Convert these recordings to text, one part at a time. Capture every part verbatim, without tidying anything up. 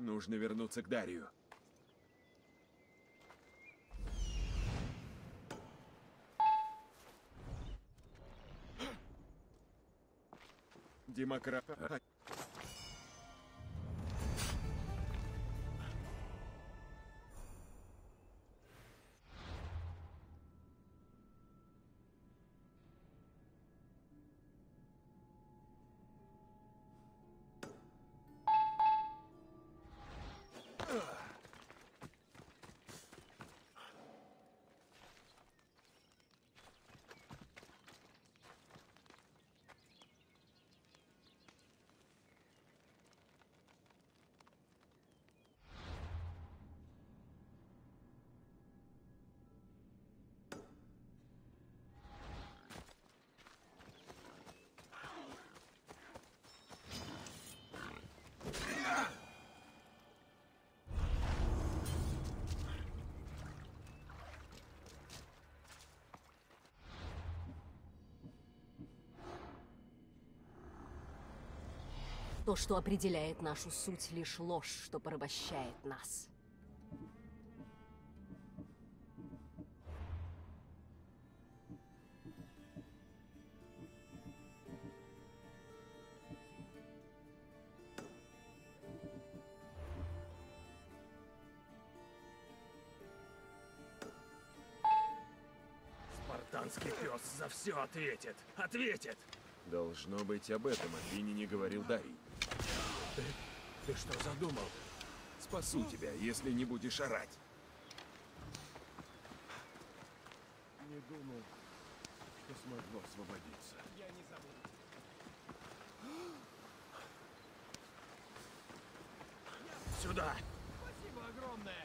Нужно вернуться к Дарию. Демократ... То, что определяет нашу суть, лишь ложь, что порабощает нас. Спартанский пес за все ответит. Ответит! Должно быть, об этом Афине не говорил Дарий. Ты, ты что задумал? Спасу тебя, если не будешь орать. Не думал, что смогу освободиться. Я не забуду. Сюда! Спасибо огромное!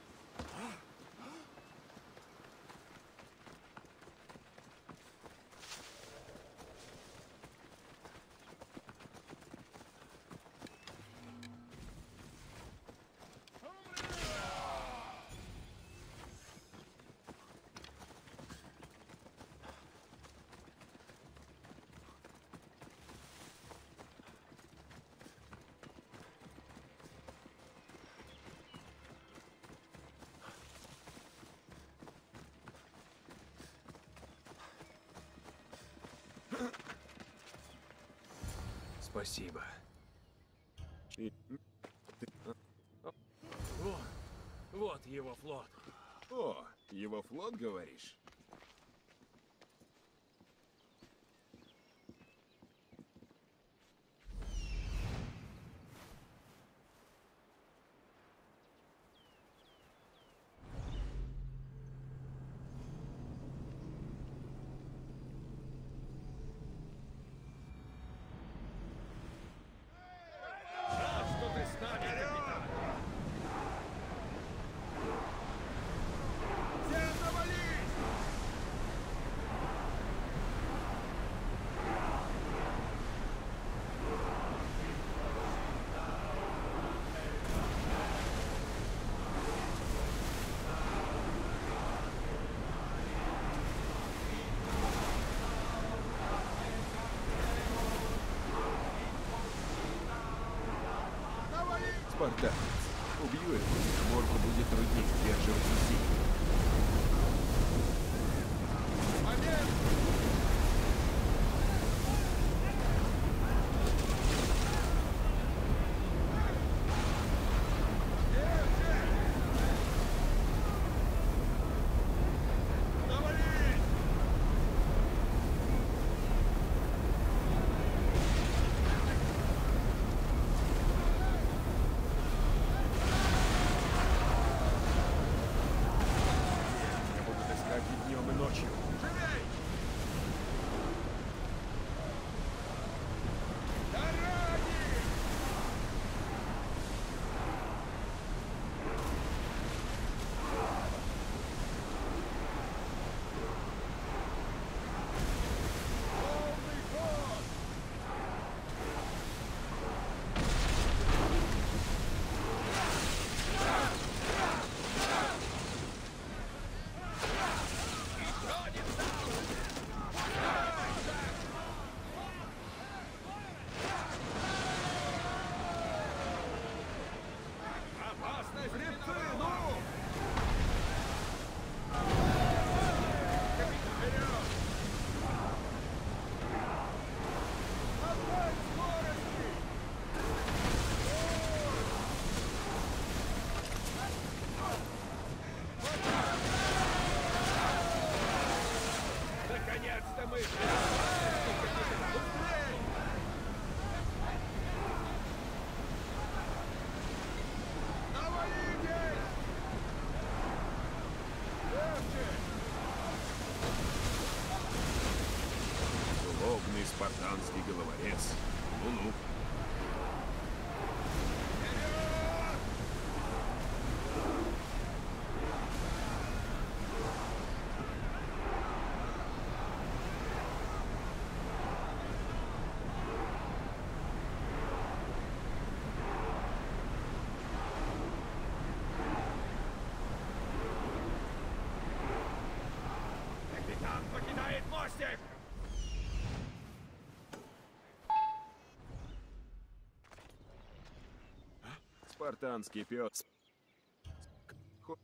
Спасибо. И... Вот, вот его флот. О, его флот, говоришь? Спартанец. Убью его, и Морку будет труднее сдерживать усилия. Давай! спартанский головорез. Ну-ну. Капитан покидает мостик! Спартанский пес. Хо-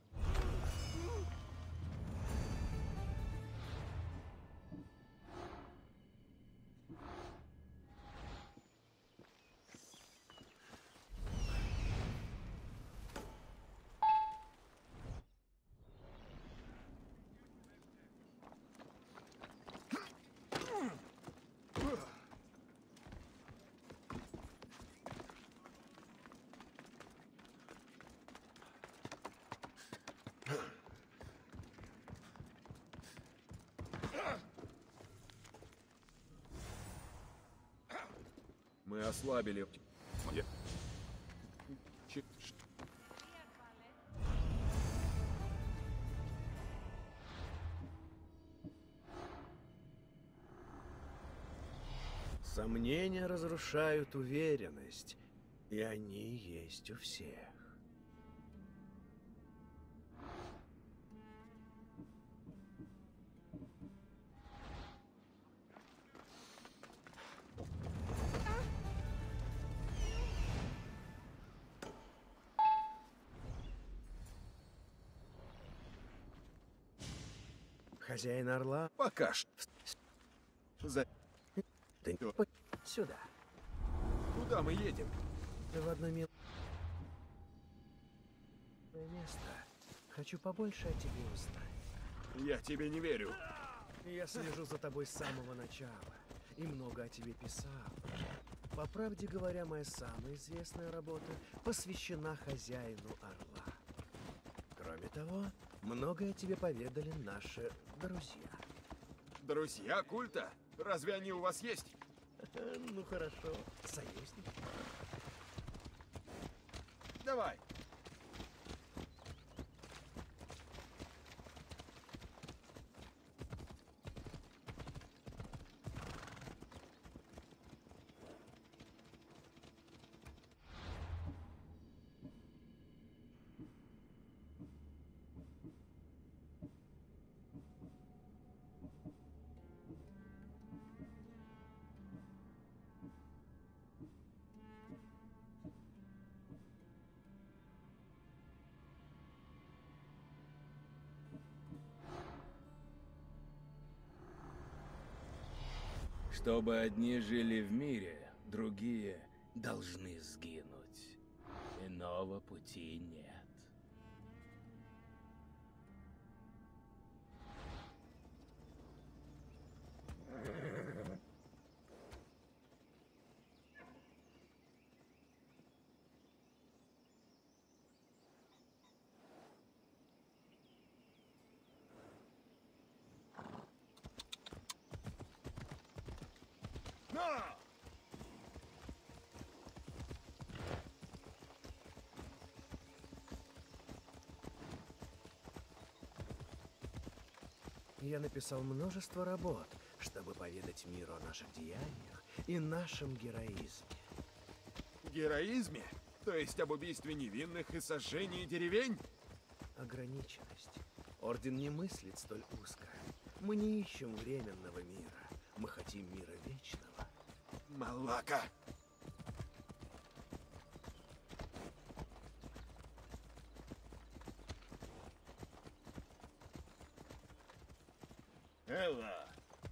Мы ослабили. Я- Ч- ш- Сомнения разрушают уверенность, и они есть у всех. Хозяин Орла, Пока что. За... ты Всё. по- сюда. Куда мы едем? В одно мил... место. Хочу побольше о тебе узнать. Я тебе не верю. Я слежу за тобой с самого начала и много о тебе писал. По правде говоря, моя самая известная работа посвящена хозяину Орла. Кроме того, многое о тебе поведали наши друзья. Друзья культа? Разве они у вас есть? Ну хорошо, союзник. Давай. Чтобы одни жили в мире, другие должны сгинуть. Иного пути нет. На! Я написал множество работ, чтобы поведать миру о наших деяниях и нашем героизме. Героизме? То есть об убийстве невинных и сожжении деревень? Ограниченность. Орден не мыслит столь узко. Мы не ищем временного мира. Мы хотим мира вечного. Малака. Элла!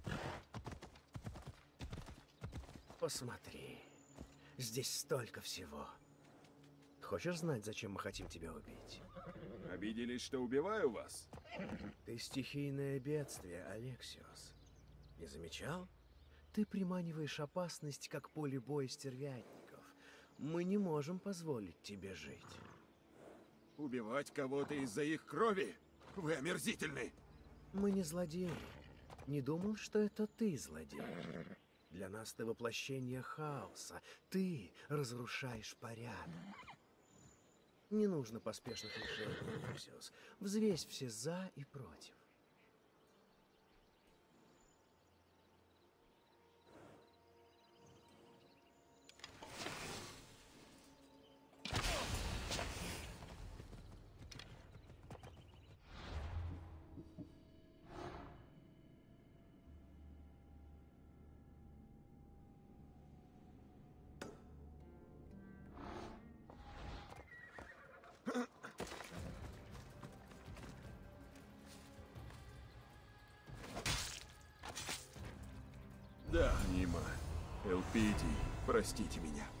Посмотри. Здесь столько всего. Хочешь знать, зачем мы хотим тебя убить? Обиделись, что убиваю вас? Ты стихийное бедствие, Алексиос. Не замечал? Ты приманиваешь опасность, как поле боя стервятников. Мы не можем позволить тебе жить. Убивать кого-то из-за их крови? Вы омерзительны. Мы не злодеи. Не думал, что это ты злодей. Для нас ты воплощение хаоса. Ты разрушаешь порядок. Не нужно поспешных решений, Люциус. Взвесь все за и против. Да, Нима. Элпидий, простите меня.